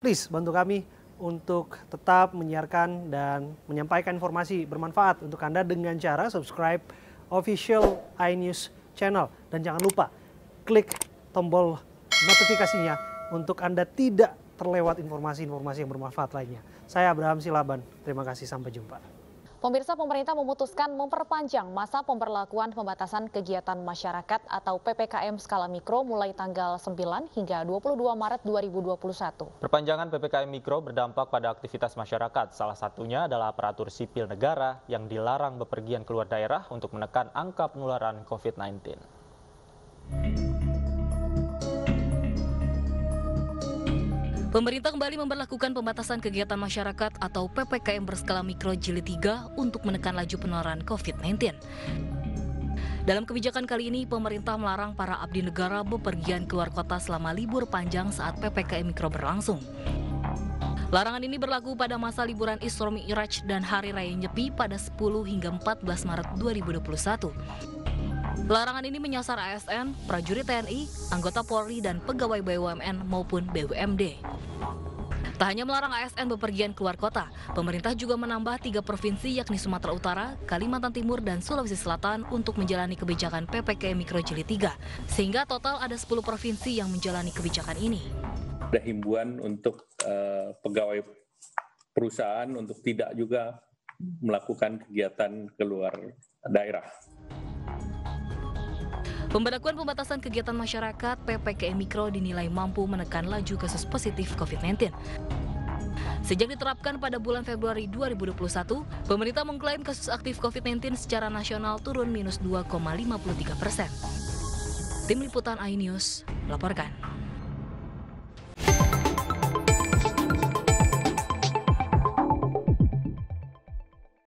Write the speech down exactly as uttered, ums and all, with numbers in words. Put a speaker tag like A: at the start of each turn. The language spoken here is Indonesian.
A: please bantu kami untuk tetap menyiarkan dan menyampaikan informasi bermanfaat untuk Anda dengan cara subscribe official iNews channel. Dan jangan lupa klik tombol notifikasinya untuk Anda tidak terlewat informasi-informasi yang bermanfaat lainnya. Saya Abraham Silaban, terima kasih, sampai jumpa.
B: Pemirsa, pemerintah memutuskan memperpanjang masa pemberlakuan pembatasan kegiatan masyarakat atau P P K M skala mikro mulai tanggal sembilan hingga dua puluh dua Maret dua ribu dua puluh satu.
C: Perpanjangan P P K M mikro berdampak pada aktivitas masyarakat. Salah satunya adalah aparatur sipil negara yang dilarang bepergian keluar daerah untuk menekan angka penularan COVID sembilan belas.
D: Pemerintah kembali memberlakukan pembatasan kegiatan masyarakat atau P P K M berskala mikro jilid tiga untuk menekan laju penularan COVID sembilan belas. Dalam kebijakan kali ini, pemerintah melarang para abdi negara bepergian keluar kota selama libur panjang saat P P K M mikro berlangsung. Larangan ini berlaku pada masa liburan Isra Mi'raj dan Hari Raya Nyepi pada sepuluh hingga empat belas Maret dua ribu dua puluh satu. Larangan ini menyasar A S N, prajurit T N I, anggota Polri, dan pegawai B U M N maupun B U M D. Tak hanya melarang A S N bepergian keluar kota, pemerintah juga menambah tiga provinsi yakni Sumatera Utara, Kalimantan Timur, dan Sulawesi Selatan untuk menjalani kebijakan P P K M Mikro Jilid tiga, sehingga total ada sepuluh provinsi yang menjalani kebijakan ini.
E: Ada himbauan untuk uh, pegawai perusahaan untuk tidak juga melakukan kegiatan keluar daerah.
D: Pemberlakuan pembatasan kegiatan masyarakat P P K M Mikro dinilai mampu menekan laju kasus positif COVID sembilan belas. Sejak diterapkan pada bulan Februari dua ribu dua puluh satu, pemerintah mengklaim kasus aktif COVID sembilan belas secara nasional turun minus dua koma lima puluh tiga persen. Tim Liputan iNews melaporkan.